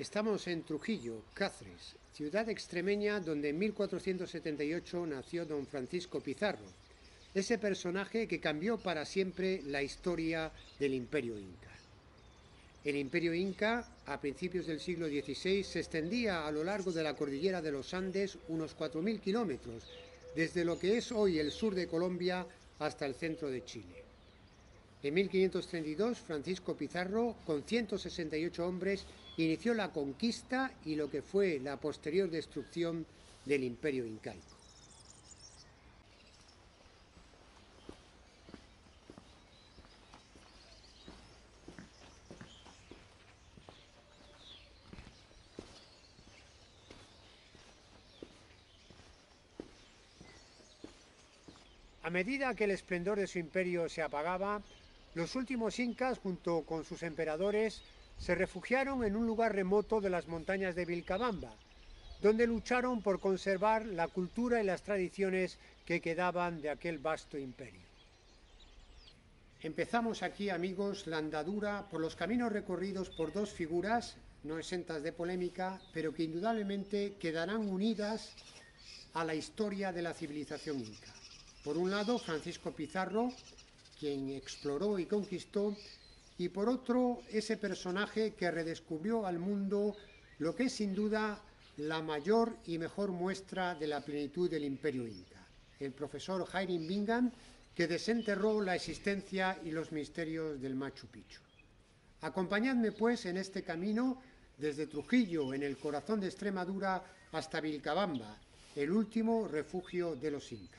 Estamos en Trujillo, Cáceres, ciudad extremeña donde en 1478 nació don Francisco Pizarro, ese personaje que cambió para siempre la historia del Imperio Inca. El Imperio Inca, a principios del siglo XVI, se extendía a lo largo de la cordillera de los Andes unos 4.000 kilómetros, desde lo que es hoy el sur de Colombia hasta el centro de Chile. En 1532, Francisco Pizarro, con 168 hombres, inició la conquista y lo que fue la posterior destrucción del Imperio Incaico. A medida que el esplendor de su imperio se apagaba, los últimos incas, junto con sus emperadores, se refugiaron en un lugar remoto de las montañas de Vilcabamba, donde lucharon por conservar la cultura y las tradiciones que quedaban de aquel vasto imperio. Empezamos aquí, amigos, la andadura por los caminos recorridos por dos figuras, no exentas de polémica, pero que indudablemente quedarán unidas a la historia de la civilización inca. Por un lado, Francisco Pizarro, quien exploró y conquistó, y por otro, ese personaje que redescubrió al mundo lo que es sin duda la mayor y mejor muestra de la plenitud del Imperio Inca, el profesor Hiram Bingham, que desenterró la existencia y los misterios del Machu Picchu. Acompañadme, pues, en este camino desde Trujillo, en el corazón de Extremadura, hasta Vilcabamba, el último refugio de los incas.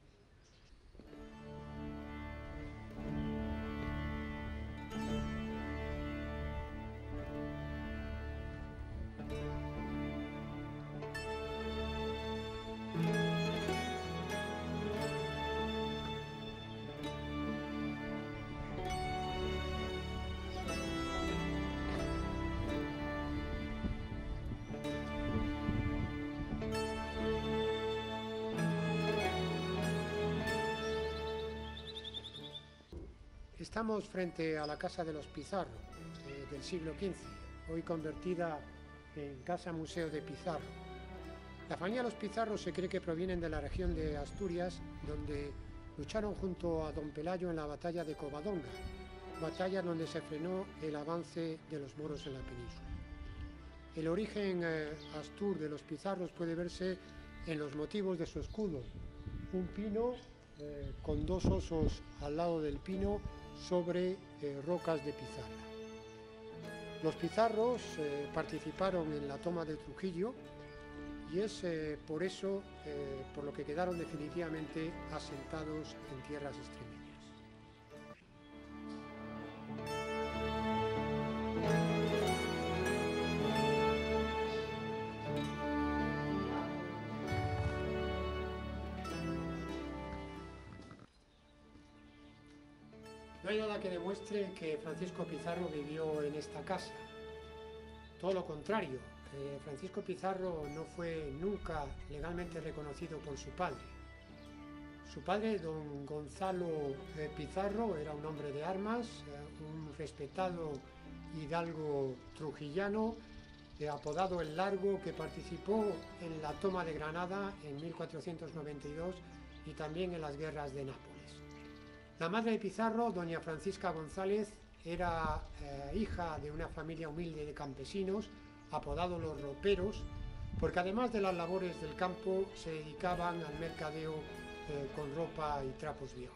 Estamos frente a la casa de los Pizarro, del siglo XV, hoy convertida en Casa Museo de Pizarro. La familia de los Pizarro se cree que provienen de la región de Asturias, donde lucharon junto a don Pelayo en la batalla de Covadonga, batalla donde se frenó el avance de los moros en la península. El origen astur de los Pizarros puede verse en los motivos de su escudo, un pino con dos osos al lado del pino sobre rocas de pizarra. Los Pizarros participaron en la toma de Trujillo y es por eso por lo que quedaron definitivamente asentados en tierras extremeñas. No hay nada que demuestre que Francisco Pizarro vivió en esta casa. Todo lo contrario, Francisco Pizarro no fue nunca legalmente reconocido por su padre. Su padre, don Gonzalo Pizarro, era un hombre de armas, un respetado hidalgo trujillano, apodado El Largo, que participó en la toma de Granada en 1492 y también en las guerras de Nápoles. La madre de Pizarro, doña Francisca González, era hija de una familia humilde de campesinos, apodados los roperos, porque además de las labores del campo se dedicaban al mercadeo con ropa y trapos viejos.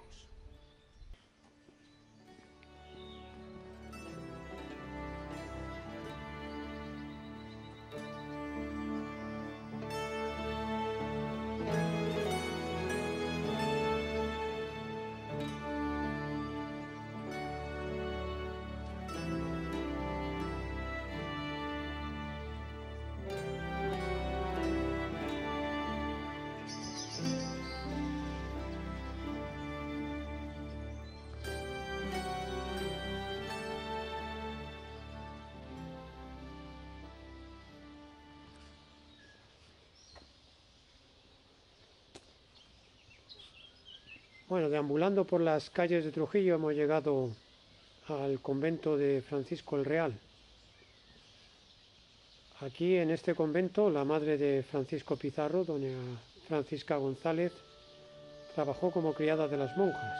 Bueno, deambulando por las calles de Trujillo hemos llegado al convento de Francisco el Real. Aquí en este convento, la madre de Francisco Pizarro, doña Francisca González, trabajó como criada de las monjas.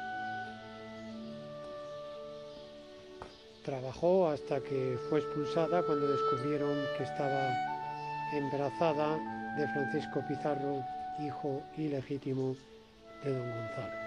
Trabajó hasta que fue expulsada cuando descubrieron que estaba embarazada de Francisco Pizarro, hijo ilegítimo de don Gonzalo.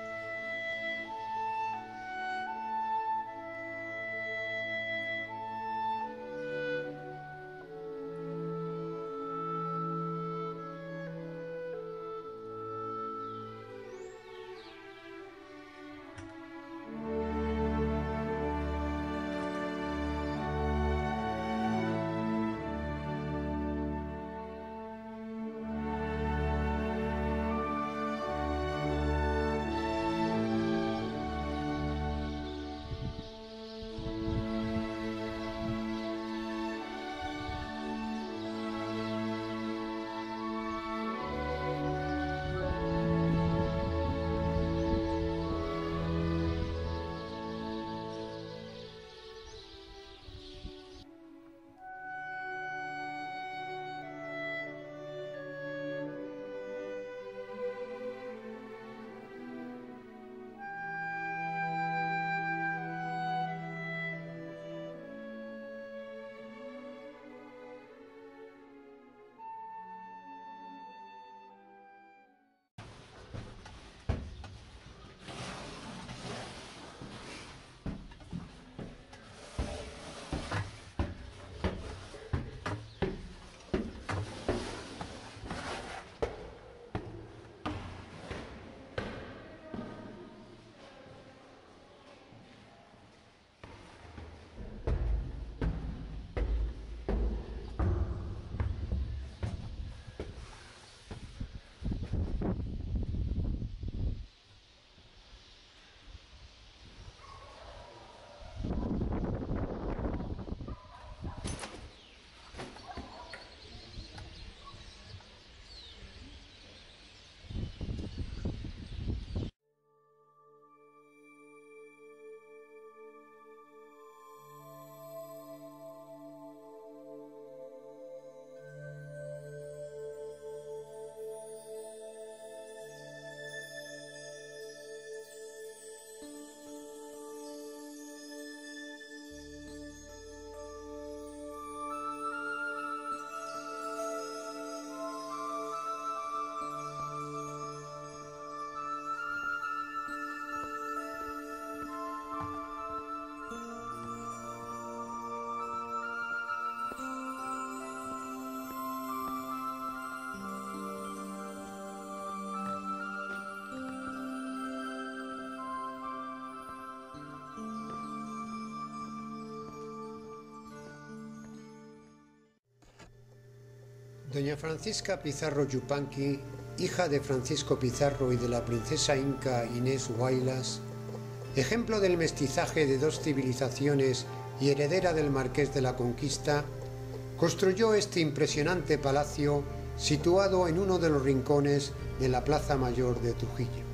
Doña Francisca Pizarro Yupanqui, hija de Francisco Pizarro y de la princesa inca Inés Huaylas, ejemplo del mestizaje de dos civilizaciones y heredera del Marqués de la Conquista, construyó este impresionante palacio situado en uno de los rincones de la Plaza Mayor de Trujillo.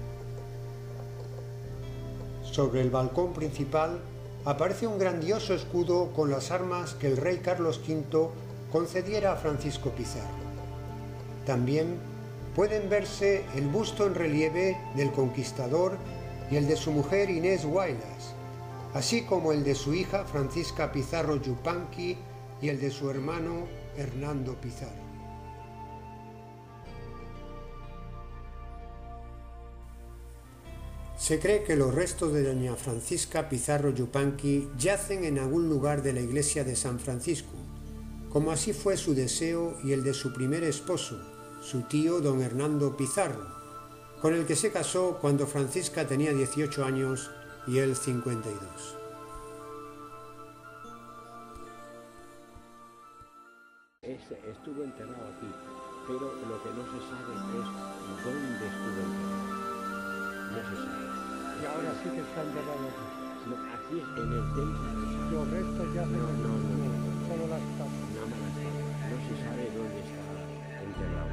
Sobre el balcón principal aparece un grandioso escudo con las armas que el rey Carlos V concediera a Francisco Pizarro. También pueden verse el busto en relieve del conquistador y el de su mujer Inés Huaylas, así como el de su hija Francisca Pizarro Yupanqui y el de su hermano Hernando Pizarro. Se cree que los restos de doña Francisca Pizarro Yupanqui yacen en algún lugar de la iglesia de San Francisco, como así fue su deseo y el de su primer esposo, su tío don Hernando Pizarro, con el que se casó cuando Francisca tenía 18 años y él 52. Estuvo enterrado aquí, pero lo que no se sabe es dónde estuvo enterrado. No se sabe. Y ahora sí que está enterrado aquí. No, aquí en el templo. Los restos ya No, solo las estatuas. nada más las estatuas. No se sabe dónde está enterrado.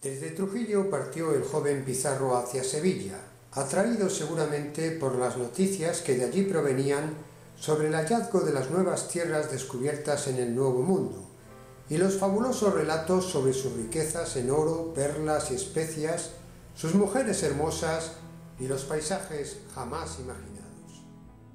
Desde Trujillo partió el joven Pizarro hacia Sevilla, atraído seguramente por las noticias que de allí provenían sobre el hallazgo de las nuevas tierras descubiertas en el Nuevo Mundo y los fabulosos relatos sobre sus riquezas en oro, perlas y especias, sus mujeres hermosas y los paisajes jamás imaginados.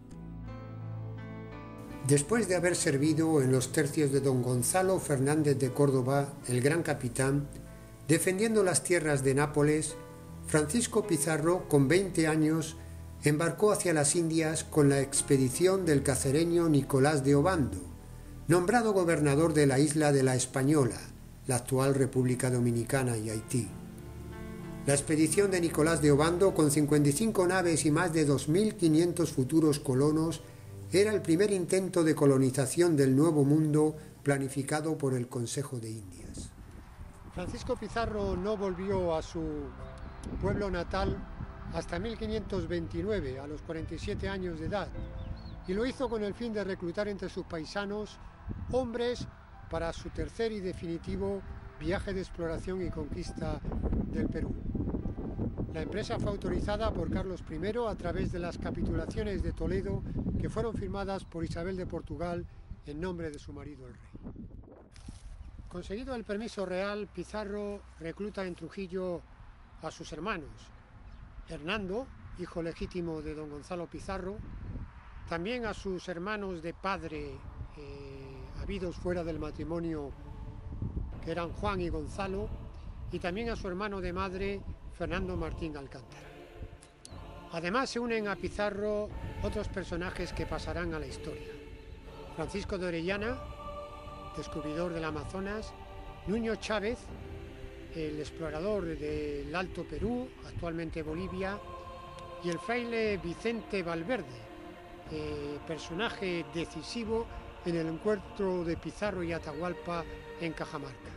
Después de haber servido en los tercios de don Gonzalo Fernández de Córdoba, el gran capitán, defendiendo las tierras de Nápoles, Francisco Pizarro, con 20 años, embarcó hacia las Indias con la expedición del cacereño Nicolás de Obando, nombrado gobernador de la isla de La Española, la actual República Dominicana y Haití. La expedición de Nicolás de Obando, con 55 naves y más de 2.500 futuros colonos, era el primer intento de colonización del Nuevo Mundo planificado por el Consejo de Indias. Francisco Pizarro no volvió a su pueblo natal hasta 1529, a los 47 años de edad, y lo hizo con el fin de reclutar entre sus paisanos hombres para su tercer y definitivo viaje de exploración y conquista del Perú. La empresa fue autorizada por Carlos I a través de las capitulaciones de Toledo que fueron firmadas por Isabel de Portugal en nombre de su marido el rey. Conseguido el permiso real, Pizarro recluta en Trujillo a sus hermanos, Hernando, hijo legítimo de don Gonzalo Pizarro, también a sus hermanos de padre habidos fuera del matrimonio, que eran Juan y Gonzalo, y también a su hermano de madre, Fernando Martín Alcántara. Además se unen a Pizarro otros personajes que pasarán a la historia: Francisco de Orellana, descubridor del Amazonas; Nuño Chávez, el explorador del Alto Perú, actualmente Bolivia; y el fraile Vicente Valverde, personaje decisivo en el encuentro de Pizarro y Atahualpa en Cajamarca.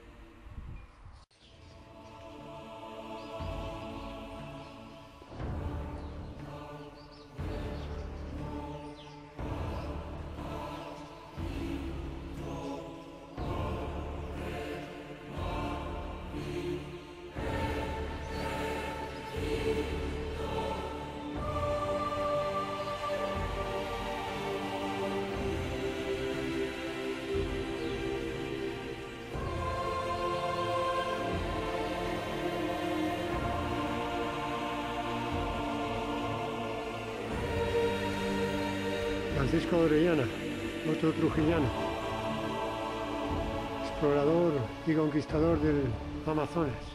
Francisco de Orellana, otro trujillano, explorador y conquistador del Amazonas.